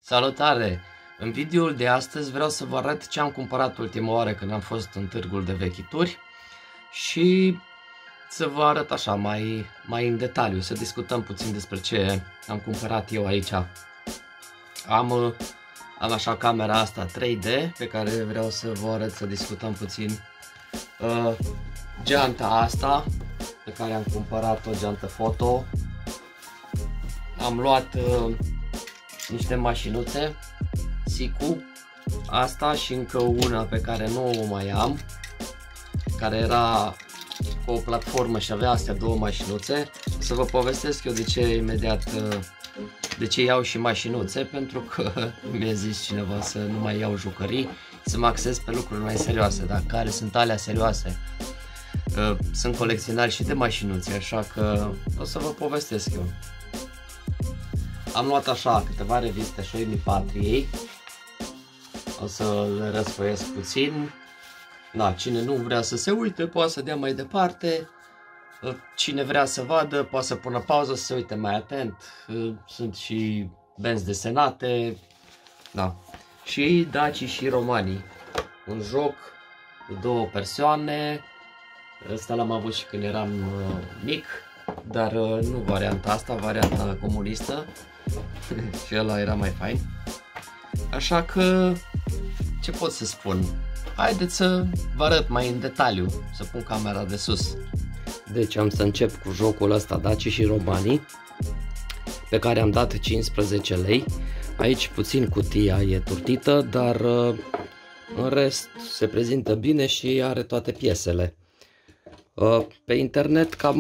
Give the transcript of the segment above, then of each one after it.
Salutare! În videoul de astăzi vreau să vă arăt ce am cumpărat ultima oară când am fost în târgul de vechituri și să vă arăt așa mai în detaliu, să discutăm puțin despre ce am cumpărat eu aici. Am așa camera asta 3D pe care vreau să vă arăt, să discutăm puțin. Geanta asta pe care am cumpărat-o, geantă foto. Am luat niște mașinuțe, Siku, asta și încă una pe care nu o mai am, care era cu o platformă și avea astea două mașinuțe. Să vă povestesc eu de ce imediat, de ce iau și mașinuțe, pentru că mi-a zis cineva să nu mai iau jucării, să mă axez pe lucruri mai serioase, dar care sunt alea serioase. Sunt colecționar și de mașinuțe, așa că o să vă povestesc eu. Am luat așa câteva reviste Shoei Patriei. O să le răsfoiesc puțin. Da, cine nu vrea să se uite poate să dea mai departe. Cine vrea să vadă poate să pună pauză, să se uite mai atent. Sunt și benzi desenate. Da. Și Daci și Romanii. Un joc de două persoane. Ăsta l-am avut și când eram mic, dar nu varianta asta, varianta comunistă. Și ăla era mai fain. Așa că, ce pot să spun? Haideți să vă arăt mai în detaliu, să pun camera de sus. Deci am să încep cu jocul ăsta, Daci și Romanii, pe care am dat 15 lei. Aici puțin cutia e turtită, dar în rest se prezintă bine și are toate piesele. Pe internet cam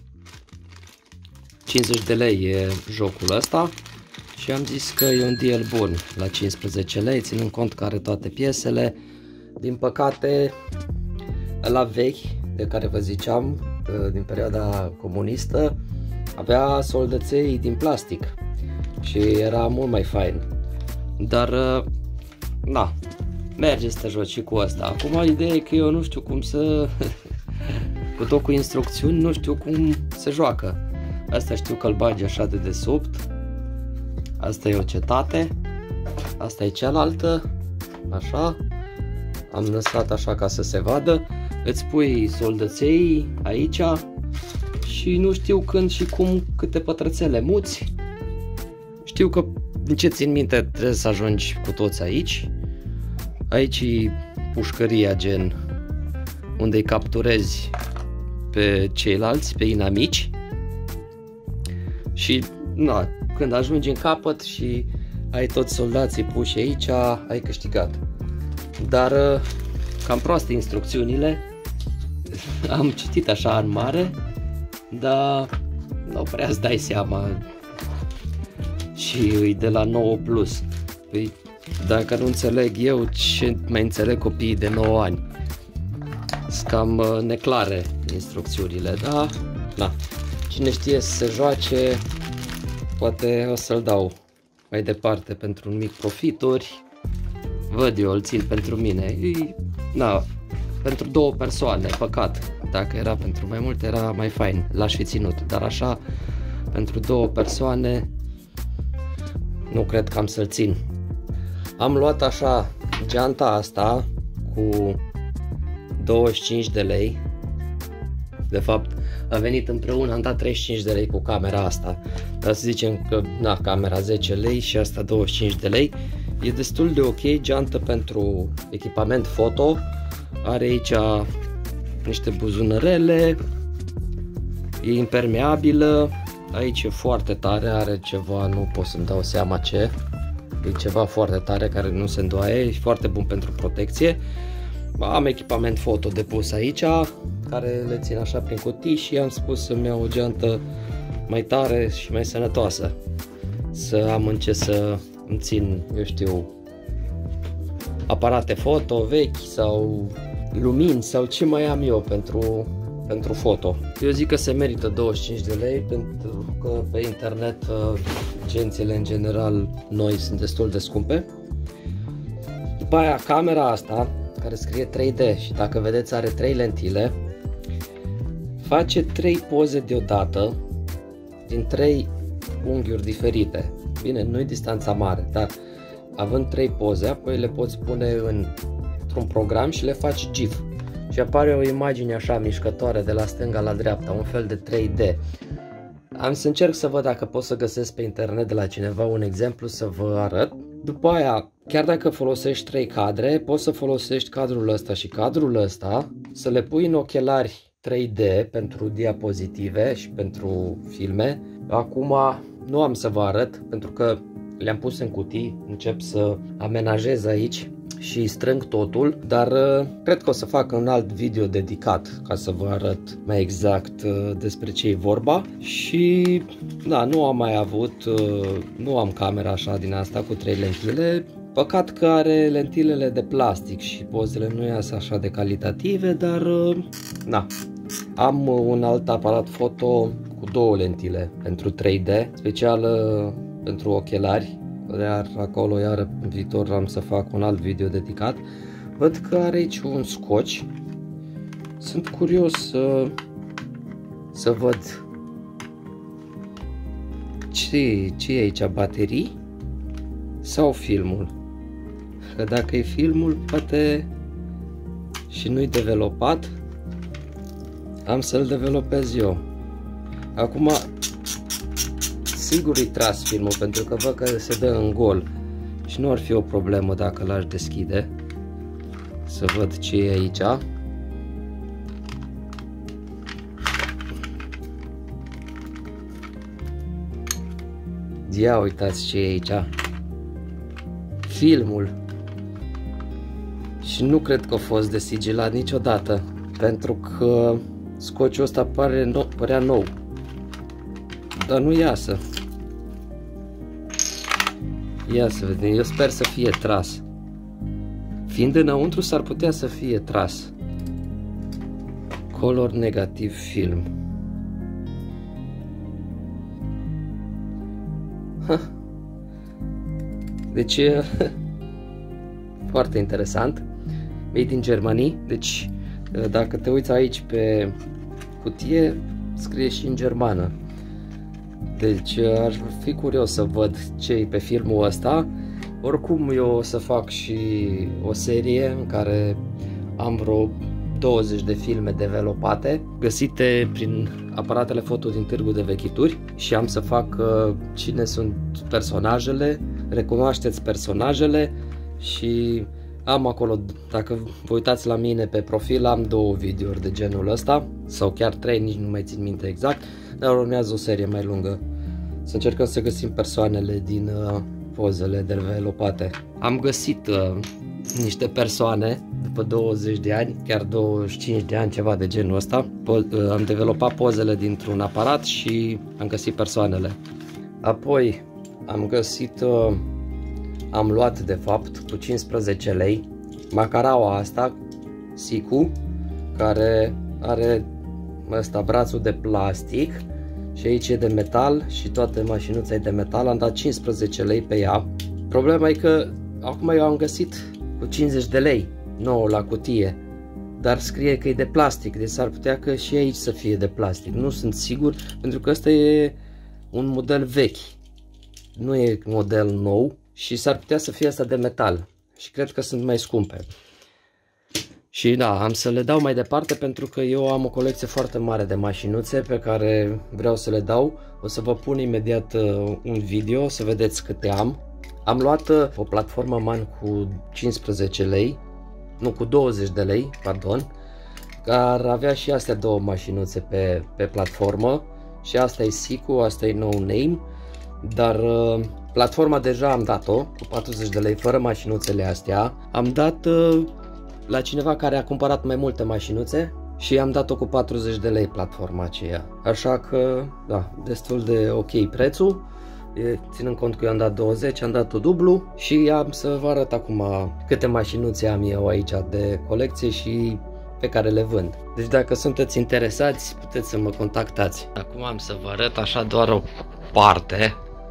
50 de lei e jocul ăsta și am zis că e un deal bun la 15 lei, ținând cont că are toate piesele. Din păcate, ăla vechi, de care vă ziceam, din perioada comunistă, avea soldăței din plastic și era mult mai fain. Dar, na, merge să te joci și cu asta. Acum ideea e că eu nu știu cum să... cu tot cu instrucțiuni, nu știu cum se joacă. Asta știu că îl bagi așa de desubt. Asta e o cetate. Asta e cealaltă. Așa. Am lăsat așa ca să se vadă. Îți pui soldăței aici. Și nu știu când și cum, câte pătrățele muți. Știu că, din ce țin minte, trebuie să ajungi cu toți aici. Aici e pușcăria, gen unde îi capturezi pe ceilalți, pe inamici. Și na, când ajungi în capăt și ai toți soldații puși aici, ai câștigat. Dar cam proaste instrucțiunile. Am citit așa în mare, dar nu prea îți dai seama. Și e de la 9+. Păi, dacă nu înțeleg eu, ce mai înțeleg copiii de 9 ani? Sunt cam neclare instrucțiunile, da? Na. Cine știe să se joace, poate o să-l dau mai departe pentru un mic profituri. Văd eu, îl țin pentru mine. Na, pentru două persoane, păcat. Dacă era pentru mai multe, era mai fain, l-aș fi ținut. Dar așa, pentru două persoane, nu cred că am să-l țin. Am luat așa geanta asta cu 25 de lei. De fapt, a venit împreună, am dat 35 de lei cu camera asta. Dar să zicem că, na, camera 10 lei și asta 25 de lei. E destul de ok, geantă pentru echipament foto. Are aici niște buzunărele. E impermeabilă. Aici e foarte tare, are ceva, nu pot să-mi dau seama ce. E ceva foarte tare care nu se îndoaie, e foarte bun pentru protecție. Am echipament foto depus aici, care le țin așa prin cutii și am spus să-mi iau o geantă mai tare și mai sănătoasă. Să am în ce să îmi țin, eu știu, aparate foto vechi sau lumini sau ce mai am eu pentru foto. Eu zic că se merită 25 de lei pentru că pe internet gențile în general noi sunt destul de scumpe. După aia camera asta, care scrie 3D și dacă vedeți are 3 lentile, face 3 poze deodată din 3 unghiuri diferite. Bine, nu-i distanța mare, dar având 3 poze, apoi le poți pune într-un program și le faci GIF. Și apare o imagine așa mișcătoare de la stânga la dreapta, un fel de 3D. Am să încerc să văd dacă pot să găsesc pe internet de la cineva un exemplu să vă arăt. După aia, chiar dacă folosești 3 cadre, poți să folosești cadrul ăsta și cadrul ăsta, să le pui în ochelari 3D pentru diapozitive și pentru filme. Acum nu am să vă arăt pentru că le-am pus în cutii, încep să amenajez aici și strâng totul, dar cred că o să fac un alt video dedicat ca să vă arăt mai exact despre ce e vorba. Și da, nu am mai avut, nu am camera așa din asta cu 3 lentile. Păcat că are lentilele de plastic și pozele nu iasă așa de calitative, dar na. Am un alt aparat foto cu 2 lentile pentru 3D, special pentru ochelari, iar acolo iar în viitor am să fac un alt video dedicat. Văd că are aici un scoci. Sunt curios să văd ce e aici, baterii sau filmul. Că dacă e filmul, poate și nu-i developat, am să-l developez eu. Acum, sigur îi tras filmul pentru că văd că se dă în gol și nu ar fi o problemă dacă l-aș deschide. Să văd ce e aici. Ia uitați ce e aici. Filmul. Și nu cred că a fost desigilat niciodată, pentru că scociul ăsta părea nou, dar nu iasă. Ia să vedem, eu sper să fie tras. Fiind înăuntru, s-ar putea să fie tras. Color negativ film. Deci e foarte interesant. Made in Germany. Deci dacă te uiți aici pe cutie, scrie și în germană. Deci aș fi curios să văd ce e pe filmul ăsta. Oricum eu o să fac și o serie în care am vreo 20 de filme developate, găsite prin aparatele foto din târgul de vechituri, și am să fac cine sunt personajele, recunoașteți personajele, și am acolo, dacă vă uitați la mine pe profil, am 2 videouri de genul ăsta, sau chiar 3, nici nu mai țin minte exact, dar urmează o serie mai lungă. Să încercăm să găsim persoanele din pozele developate. Am găsit niște persoane după 20 de ani, chiar 25 de ani, ceva de genul ăsta. Am developat pozele dintr-un aparat și am găsit persoanele. Apoi am găsit, am luat de fapt cu 15 lei macaraua asta, Siku, care are ăsta brațul de plastic și aici e de metal și toate mașinuța e de metal. Am dat 15 lei pe ea. Problema e că acum eu am găsit cu 50 de lei, nouă la cutie, dar scrie că e de plastic, deci s-ar putea că și aici să fie de plastic. Nu sunt sigur, pentru că ăsta e un model vechi, nu e model nou și s-ar putea să fie asta de metal și cred că sunt mai scumpe. Și da, am să le dau mai departe pentru că eu am o colecție foarte mare de mașinuțe pe care vreau să le dau. O să vă pun imediat un video să vedeți câte am. Am luat o platformă MAN cu 15 lei, nu, cu 20 de lei, pardon, care avea și astea 2 mașinuțe pe platformă, și asta e Siku, asta e No Name, dar platforma deja am dat-o cu 40 de lei fără mașinuțele astea. Am dat la cineva care a cumpărat mai multe mașinuțe și am dat-o cu 40 de lei platforma aceea. Așa că, da, destul de ok prețul. Ținând cont că eu am dat 20, am dat-o dublu și am să vă arăt acum câte mașinuțe am eu aici de colecție și pe care le vând. Deci dacă sunteți interesați, puteți să mă contactați. Acum am să vă arăt așa doar o parte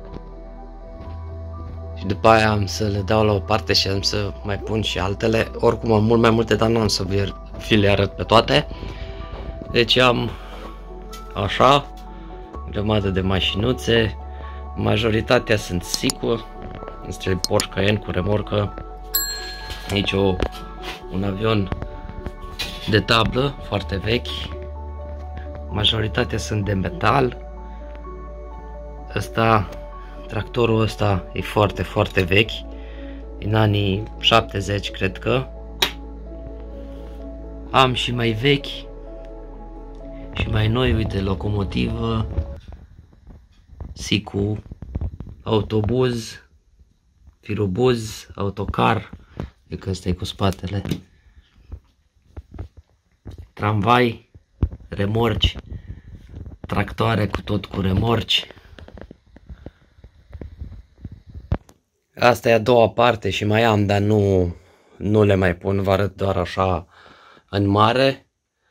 și după aia am să le dau la o parte și am să mai pun și altele. Oricum am mult mai multe, dar nu am să vi le arăt pe toate. Deci am așa o grămadă de mașinuțe, Majoritatea sunt Sicu, este Porsche Cayenne cu remorcă. Aici un avion de tablă foarte vechi. Majoritatea sunt de metal. Tractorul ăsta e foarte, foarte vechi. Din anii 70, cred că. Am și mai vechi și mai noi, uite, locomotivă, Sicu, autobuz, firobuz, autocar, e că ăsta e cu spatele, tramvai, remorci, tractoare cu tot cu remorci. Asta e a doua parte și mai am, dar nu le mai pun, vă arăt doar așa în mare.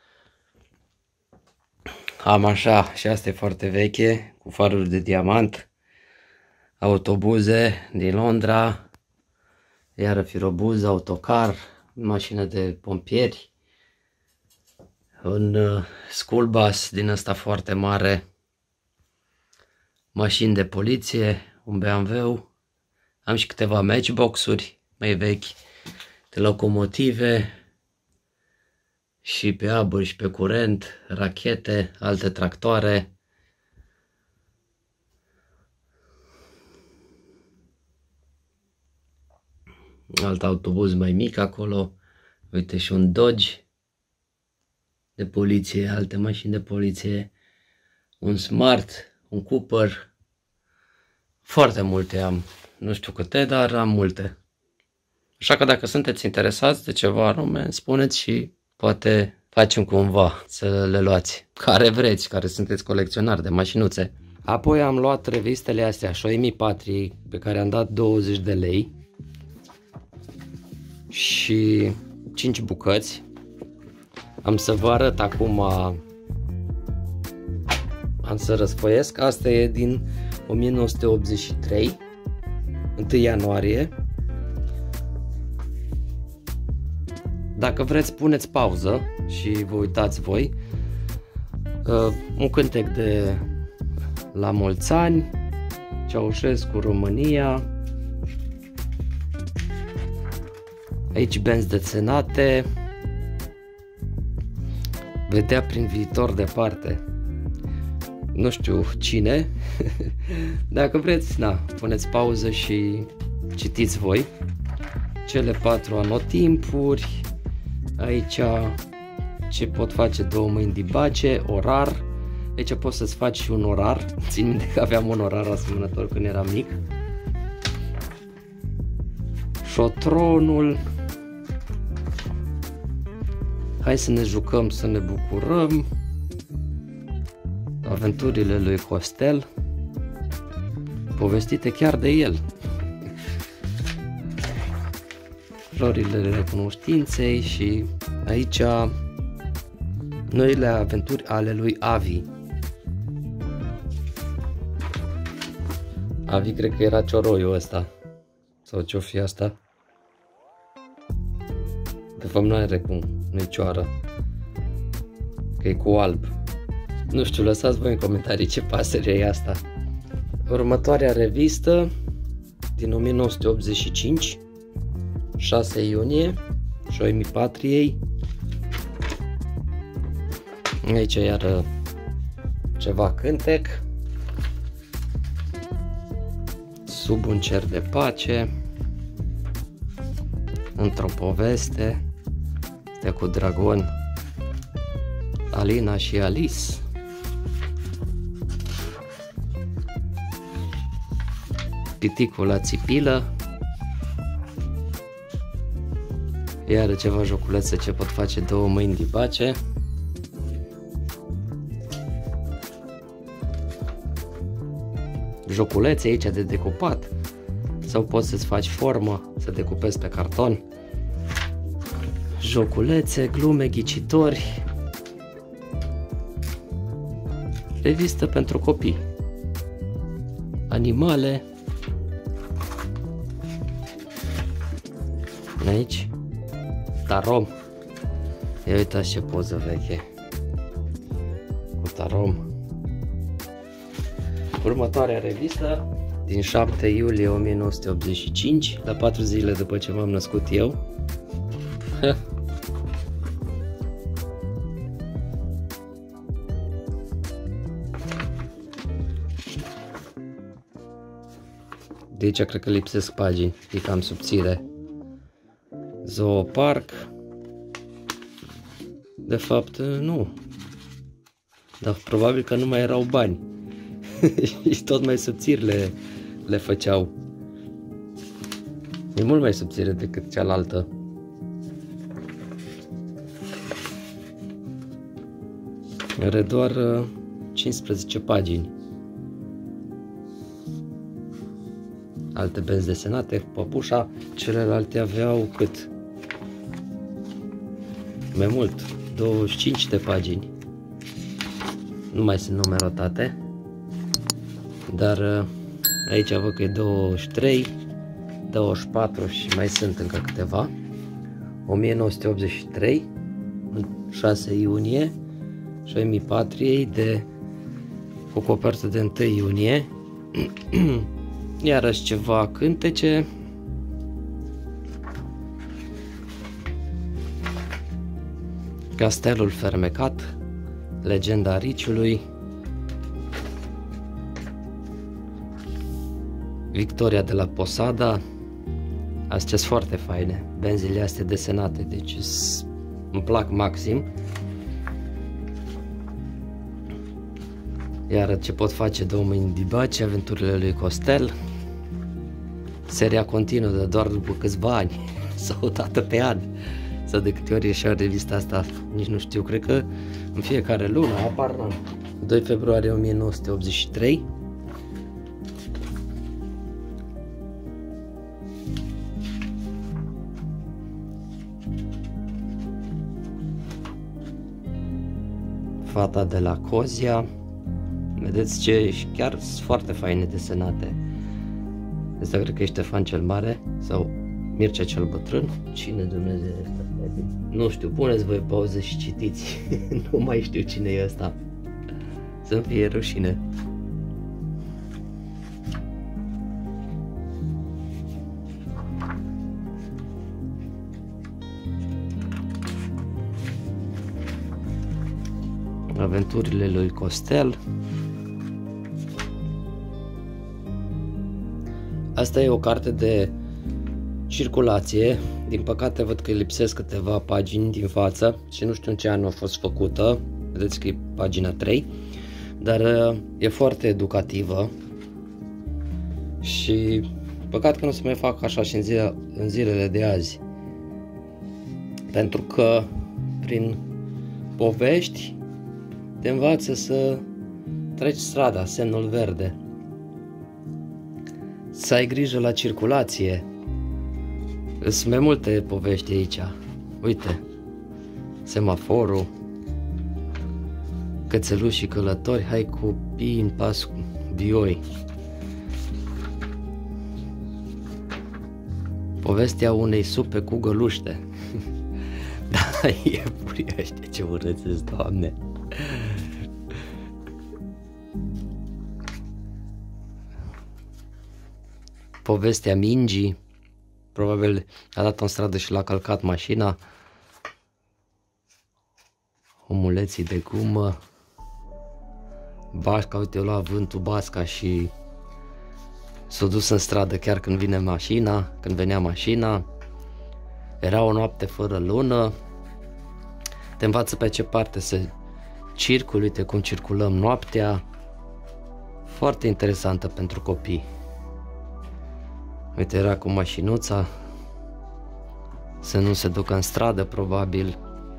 Am așa, și asta e foarte veche, cu faruri de diamant, autobuze din Londra, iară firobuz, autocar, mașină de pompieri, un school bus din ăsta foarte mare, mașini de poliție, un BMW, am și câteva matchbox-uri mai vechi, de locomotive și pe aburi și pe curent, rachete, alte tractoare. Alt autobuz mai mic acolo, uite, și un Dodge de poliție, alte mașini de poliție, un Smart, un Cooper, foarte multe am, nu știu câte, dar am multe. Așa că dacă sunteți interesați de ceva anume, spuneți și poate facem cumva să le luați, care vreți, care sunteți colecționari de mașinuțe. Apoi am luat revistele astea, Shoei Patrii, pe care am dat 20 de lei și 5 bucăți. Am să vă arăt acum, am să răsfoiesc. Asta e din 1983, 1 ianuarie. Dacă vreți, puneți pauză și vă uitați voi. Un cântec de La mulți ani, Ceaușescu, România. Aici benzi dețenate. Vedea prin viitor departe. Nu știu cine. Dacă vreți, puneți pauză și citiți voi. Cele 4 anotimpuri. Aici ce pot face 2 mâini de bace, orar. Aici poți să-ți faci și un orar. Țin minte că aveam un orar asemănător când eram mic. Șotronul. Hai să ne jucăm, să ne bucurăm. Aventurile lui Costel, povestite chiar de el. Florile recunoștinței și aici noile aventuri ale lui Avi. Avi cred că era cioroiul ăsta. Sau ce-o fi asta? De fapt nu are cum, nu-i cioară. Că e cu alb. Nu știu, lăsați voi în comentarii ce pasăre e asta. Următoarea revistă din 1985, 6 iunie, Shoei Patriei. Aici iar ceva cântec. Sub un cer de pace, într-o poveste, este cu dragon, Alina și Alice. Piticul la țipilă. Iar ceva joculețe ce pot face 2 mâini de bace. Joculețe aici de decupat. Sau poți să-ți faci formă, să decupezi pe carton. Joculețe, glume, ghicitori. Revistă pentru copii. Animale. Aici Tarom. Ia uitați ce poză veche cu Tarom. Următoarea revistă din 7 iulie 1985, la 4 zile după ce m-am născut eu. De aici cred că lipsesc pagini, e cam subțire. Zooparc. De fapt, nu. Dar probabil că nu mai erau bani. Și tot mai subțiri le făceau. E mult mai subțire decât cealaltă. Are doar 15 pagini. Alte benzi desenate, păpușa, celelalte aveau cât? Mai mult, 25 de pagini. Nu mai sunt numerotate, dar aici văd că e 23, 24 și mai sunt încă câteva. 1983, 6 iunie, și ai Patriei cu copertă de 1 iunie. Iarăși ceva cântece. Castelul fermecat, Legenda Riciului, Victoria de la Posada. Astea sunt foarte faine, benzile astea desenate, deci îmi plac maxim. Iar ce pot face 2 mâini Dibaci, aventurile lui Costel. Seria continuă, dar doar după câțiva ani sau o dată pe an. Sau de câte ori ieșea revista asta, nici nu știu, cred că în fiecare lună, apar n-am. 2 februarie 1983. Fata de la Cozia. Vedeți ce chiar sunt foarte faine desenate. Asta cred că e Ștefan cel Mare sau Mircea cel Bătrân. Cine Dumnezeu e ăsta? Nu știu, puneți voi pauză și citiți. Nu mai știu cine e ăsta. Să-mi fie rușine. Aventurile lui Costel. Asta e o carte de circulație. Din păcate văd că lipsesc câteva pagini din față și nu știu în ce an a fost făcută. Vedeți că e pagina 3. Dar e foarte educativă. Și păcat că nu se mai fac așa și în zilele de azi. Pentru că prin povești te învață să treci strada, semnul verde. Să ai grijă la circulație. Sunt mai multe povești aici. Uite, semaforul, cățeluși și călători, hai copii în pas cu bioi. Povestea unei supe cu găluște. Da, e puria ăștia, ce urâți, Doamne. Povestea mingii. Probabil a dat în stradă și l-a călcat mașina. Omuleții de gumă. Basca, uite, eu lua vântul Basca și s-a dus în stradă chiar când vine mașina, când venea mașina. Era o noapte fără lună. Te învață pe ce parte să circuli, uite cum circulăm noaptea. Foarte interesantă pentru copii. Uite, era cu mașinuța, să nu se ducă în stradă, probabil.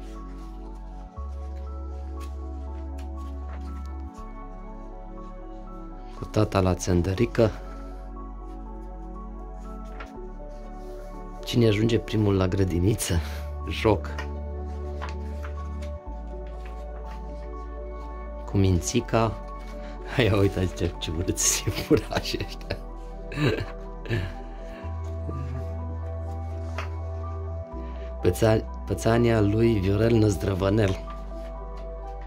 Cu tata la țăndărică. Cine ajunge primul la grădiniță? Joc. Cu mințica. Ia uitați ce urâți iepurași ăștia. Pățania lui Viorel Năzdrăvănel.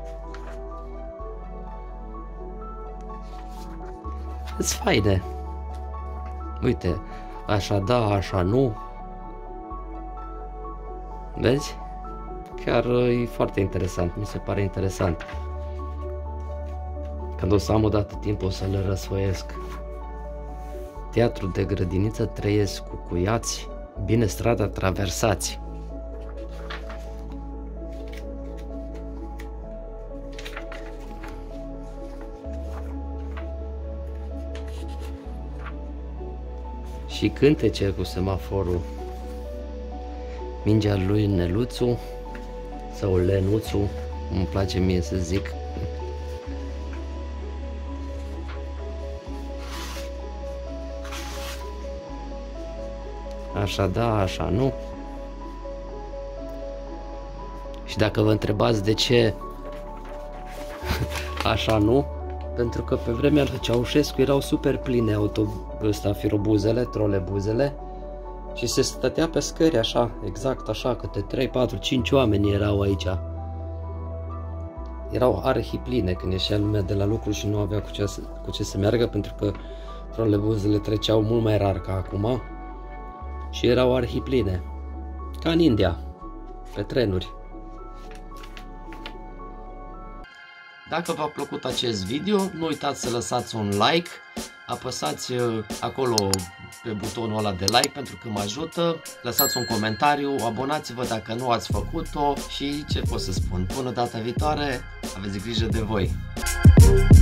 Îți faine. Uite, așa da, așa nu. Vezi? Chiar e foarte interesant, mi se pare interesant. Când o să am odată timp o să le răsfoiesc. Teatru de grădiniță Trăiesc cu cuiați, bine strada traversați. Și cântece cu semaforul. Mingea lui Neluțu sau Lenuțu, îmi place mie să zic. Așa da, așa nu. Și dacă vă întrebați de ce așa nu, pentru că pe vremea lui Ceaușescu erau super pline firobuzele, trolebuzele, și se stătea pe scări așa, exact așa, câte 3, 4, 5 oameni erau aici. Erau arhipline când ieșea lumea de la lucru și nu avea cu ce să meargă, pentru că trolebuzele treceau mult mai rar ca acum și erau arhipline, ca în India, pe trenuri. Dacă v-a plăcut acest video, nu uitați să lăsați un like, apăsați acolo pe butonul ăla de like pentru că mă ajută, lăsați un comentariu, abonați-vă dacă nu ați făcut-o și ce pot să spun, până data viitoare, aveți grijă de voi!